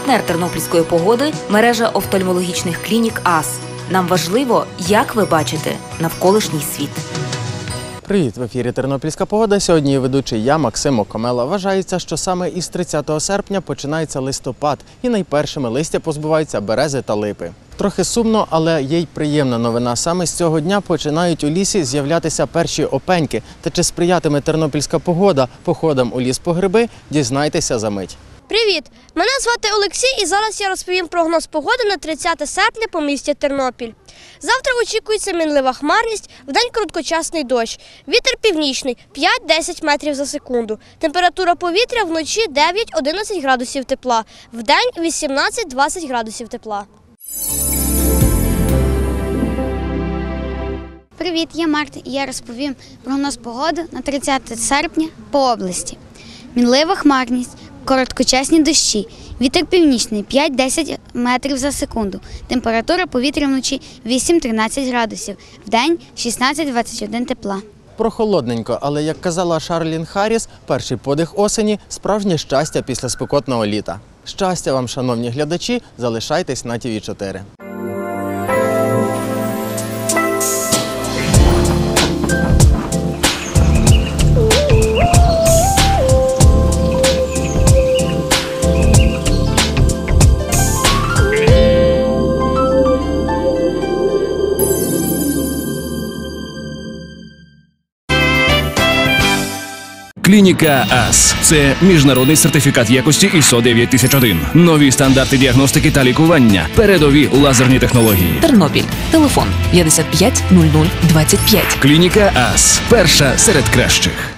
Партнер тернопільської погоди – мережа офтальмологічних клінік АС. Нам важливо, як ви бачите навколишній світ. Привіт! В ефірі «Тернопільська погода». Сьогодні ведучий я, Максим Окомела. Вважається, що саме із 30 серпня починається листопад і найпершими листя позбуваються берези та липи. Трохи сумно, але є й приємна новина. Саме з цього дня починають у лісі з'являтися перші опеньки. Та чи сприятиме тернопільська погода походам у ліс по гриби, дізнайтеся за мить. Привіт! Мене звати Олексій і зараз я розповім прогноз погоди на 30 серпня по місті Тернопіль. Завтра очікується мінлива хмарність, вдень короткочасний дощ. Вітер північний – 5-10 метрів за секунду. Температура повітря вночі 9-11 градусів тепла, вдень 18-20 градусів тепла. Привіт, я Марта і я розповім прогноз погоди на 30 серпня по області. Мінлива хмарність, короткочасні дощі, вітер північний 5-10 метрів за секунду, температура повітря вночі 8-13 градусів, вдень 16-21 тепла. Прохолодненько, але, як казала Шарлін Харріс, перший подих осені – справжнє щастя після спекотного літа. Щастя вам, шановні глядачі, залишайтесь на ТВ4. Клініка АС – це міжнародний сертифікат якості ISO 9001. Нові стандарти діагностики та лікування. Передові лазерні технології. Тернопіль. Телефон 55 00 25. Клініка АС – перша серед кращих.